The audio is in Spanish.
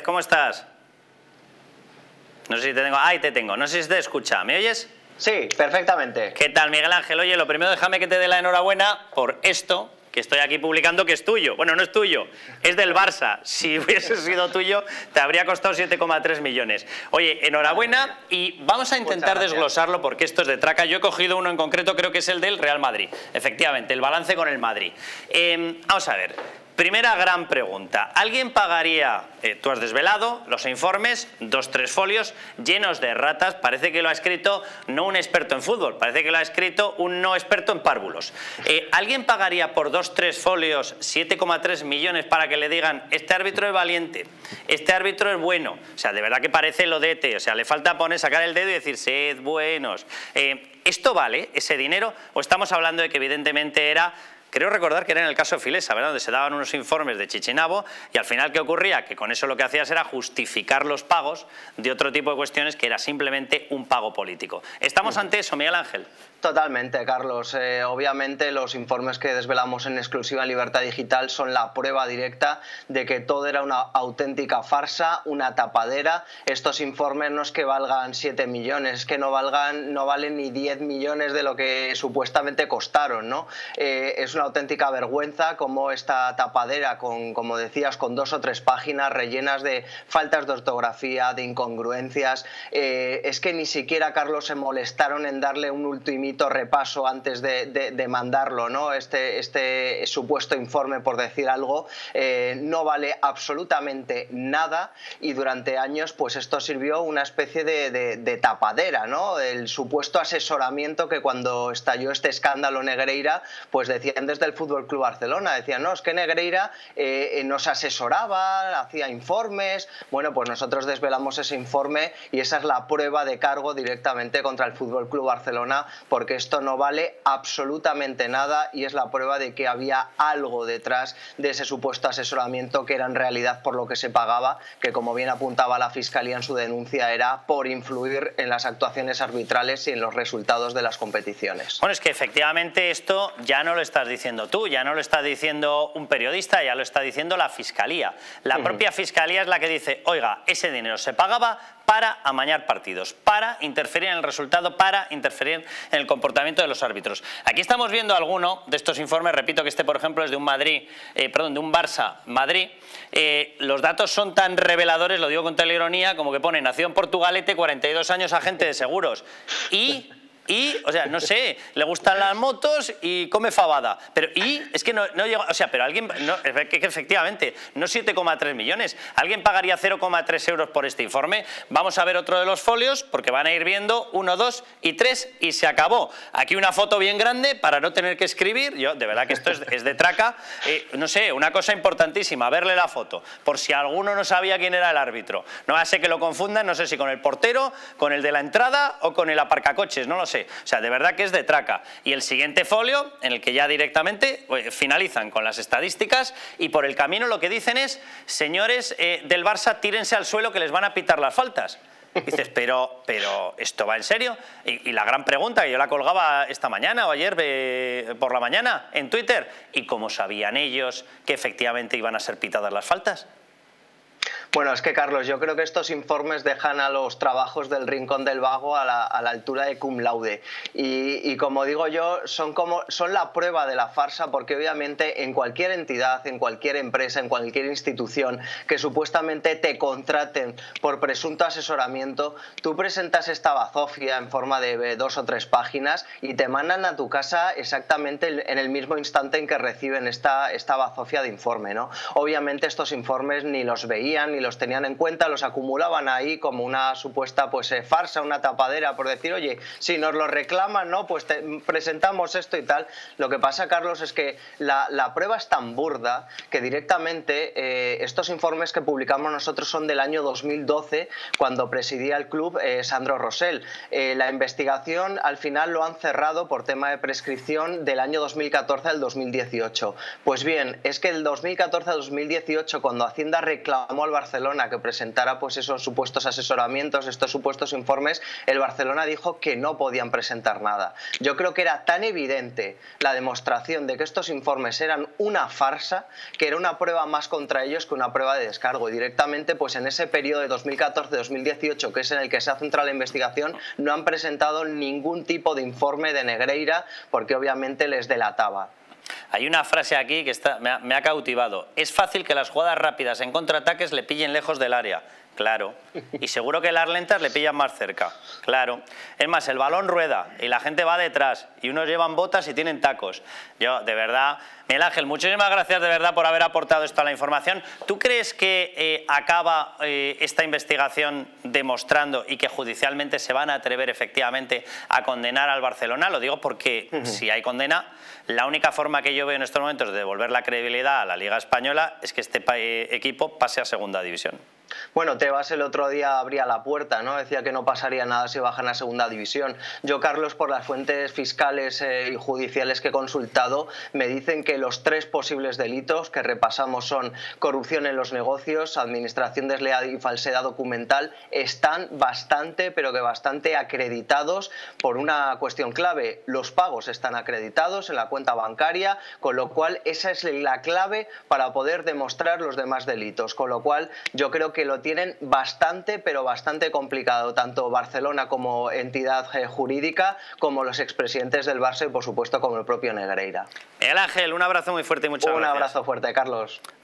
¿cómo estás? No sé si te tengo... ¡Ay, te tengo! No sé si te escucha. ¿Me oyes? Sí, perfectamente. ¿Qué tal, Miguel Ángel? Oye, lo primero déjame que te dé la enhorabuena por esto que estoy aquí publicando, que es tuyo. Bueno, no es tuyo, es del Barça. Si hubiese sido tuyo, te habría costado 7,3 millones. Oye, enhorabuena, y vamos a intentar desglosarlo porque esto es de traca. Yo he cogido uno en concreto, creo que es el del Real Madrid. Efectivamente, el balance con el Madrid. Vamos a ver. Primera gran pregunta. ¿Alguien pagaría, tú has desvelado los informes, 2-3 folios llenos de ratas? Parece que lo ha escrito no un experto en fútbol, parece que lo ha escrito un no experto en párvulos. ¿Alguien pagaría por 2-3 folios 7,3 millones para que le digan este árbitro es valiente, este árbitro es bueno? O sea, de verdad que parece lo de ET, o sea, le falta sacar el dedo y decir, sed buenos. ¿Esto vale ese dinero? ¿O estamos hablando de que evidentemente era... Creo recordar que era en el caso de Filesa, ¿verdad?, donde se daban unos informes de Chichinabo y al final ¿qué ocurría? Que con eso lo que hacías era justificar los pagos de otro tipo de cuestiones que era simplemente un pago político. ¿Estamos ante eso, Miguel Ángel? Totalmente, Carlos. Obviamente los informes que desvelamos en exclusiva en Libertad Digital son la prueba directa de que todo era una auténtica farsa, una tapadera. Estos informes no es que valgan 7 millones, es que no valen ni 10 millones de lo que supuestamente costaron, ¿no? Es una auténtica vergüenza como esta tapadera, como decías, con 2 o 3 páginas rellenas de faltas de ortografía, de incongruencias. Es que ni siquiera, Carlos, se molestaron en darle un ultimito repaso antes de mandarlo, ¿no? Este supuesto informe, por decir algo, no vale absolutamente nada, y durante años pues esto sirvió una especie de tapadera, ¿no? El supuesto asesoramiento que cuando estalló este escándalo Negreira, pues decían desde el Fútbol Club Barcelona, decían, no, es que Negreira nos asesoraba, hacía informes. Bueno, pues nosotros desvelamos ese informe y esa es la prueba de cargo directamente contra el Fútbol Club Barcelona, porque esto no vale absolutamente nada y es la prueba de que había algo detrás de ese supuesto asesoramiento, que era en realidad por lo que se pagaba, que como bien apuntaba la Fiscalía en su denuncia era por influir en las actuaciones arbitrales y en los resultados de las competiciones. Bueno, es que efectivamente esto ya no lo estás diciendo tú, ya no lo está diciendo un periodista, ya lo está diciendo la Fiscalía. La propia Fiscalía es la que dice, oiga, ese dinero se pagaba para amañar partidos, para interferir en el resultado, para interferir en el comportamiento de los árbitros. Aquí estamos viendo alguno de estos informes, repito que este por ejemplo es de un de un Barça Madrid. Los datos son tan reveladores, lo digo con toda la ironía, como que pone nació en Portugalete, 42 años, agente de seguros. Y, o sea, no sé, le gustan las motos y come fabada. Pero, es que no llega, o sea, pero alguien, que efectivamente, no 7,3 millones. ¿Alguien pagaría 0,3 euros por este informe? Vamos a ver otro de los folios, porque van a ir viendo 1, 2 y 3 y se acabó. Aquí una foto bien grande para no tener que escribir. Yo, de verdad que esto es de traca. No sé, una cosa importantísima, verle la foto, por si alguno no sabía quién era el árbitro. No va a ser que lo confundan, no sé si con el portero, con el de la entrada o con el aparcacoches, no lo sé. O sea, de verdad que es de traca. Y el siguiente folio, en el que ya directamente finalizan con las estadísticas y por el camino lo que dicen es, señores del Barça, tírense al suelo que les van a pitar las faltas. Y dices, pero ¿esto va en serio? Y la gran pregunta, que yo la colgaba esta mañana o ayer por la mañana en Twitter, ¿y cómo sabían ellos que efectivamente iban a ser pitadas las faltas? Bueno, es que, Carlos, yo creo que estos informes dejan a los trabajos del Rincón del Vago a la altura de cum laude. Y como digo yo, son la prueba de la farsa, porque obviamente en cualquier entidad, en cualquier empresa, en cualquier institución que supuestamente te contraten por presunto asesoramiento, tú presentas esta bazofia en forma de 2 o 3 páginas y te mandan a tu casa exactamente en el mismo instante en que reciben esta bazofia de informe, ¿no? Obviamente estos informes ni los veían ni los tenían en cuenta, los acumulaban ahí como una supuesta farsa, una tapadera, por decir, oye, si nos lo reclaman, ¿no? Pues presentamos esto y tal. Lo que pasa, Carlos, es que la prueba es tan burda que directamente estos informes que publicamos nosotros son del año 2012, cuando presidía el club Sandro Rosell. La investigación al final lo han cerrado por tema de prescripción del año 2014 al 2018. Pues bien, es que del 2014 al 2018, cuando Hacienda reclamó al Barcelona Barcelona que presentara pues esos supuestos asesoramientos, estos supuestos informes, el Barcelona dijo que no podían presentar nada. Yo creo que era tan evidente la demostración de que estos informes eran una farsa, que era una prueba más contra ellos que una prueba de descargo. Y directamente, pues en ese periodo de 2014-2018, que es en el que se ha centrado la investigación, no han presentado ningún tipo de informe de Negreira, porque obviamente les delataba. Hay una frase aquí que me ha cautivado. Es fácil que las jugadas rápidas en contraataques le pillen lejos del área. Claro. Y seguro que las lentas le pillan más cerca. Claro. Es más, el balón rueda y la gente va detrás y unos llevan botas y tienen tacos. Yo, de verdad, Miguel Ángel, muchísimas gracias de verdad por haber aportado esto a la información. ¿Tú crees que acaba esta investigación demostrando y que judicialmente se van a atrever efectivamente a condenar al Barcelona? Lo digo porque si hay condena, la única forma que yo veo en estos momentos de devolver la credibilidad a la Liga Española es que este equipo pase a Segunda División. Bueno, Tebas el otro día abría la puerta, ¿no? Decía que no pasaría nada si bajan a Segunda División. Yo, Carlos, por las fuentes fiscales y judiciales que he consultado, me dicen que los 3 posibles delitos que repasamos son corrupción en los negocios, administración desleal y falsedad documental, están bastante, pero que bastante acreditados por una cuestión clave. Los pagos están acreditados en la cuenta bancaria, con lo cual esa es la clave para poder demostrar los demás delitos. Con lo cual yo creo que lo tienen bastante, pero bastante complicado, tanto Barcelona como entidad jurídica, como los expresidentes del Barça y, por supuesto, como el propio Negreira. Miguel Ángel, un abrazo muy fuerte y muchas gracias. Un abrazo fuerte, Carlos.